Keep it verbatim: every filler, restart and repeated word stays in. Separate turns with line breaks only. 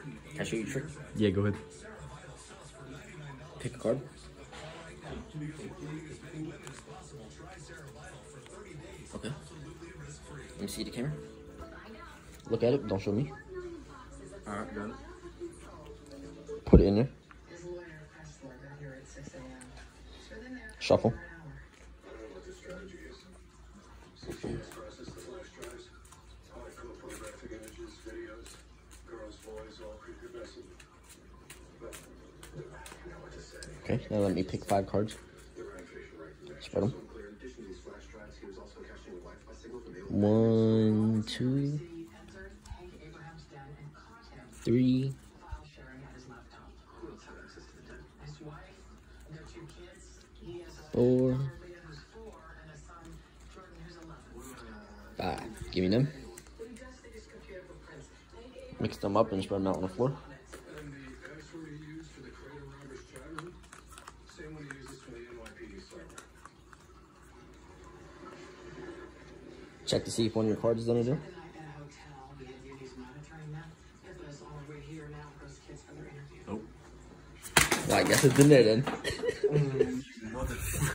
Can I show you a trick?
Yeah, go ahead.
Pick a card. Okay. Let me see the camera. Look at it. Don't show me.
Alright, got it.
Put it in there. Shuffle. Okay, now let me pick five cards. Spread them. One, two, three, four, five. Give me them. Mix them up and spread them out on the floor. Check to see if one of your cards is under there.
Nope.
Well, I guess it's in there then.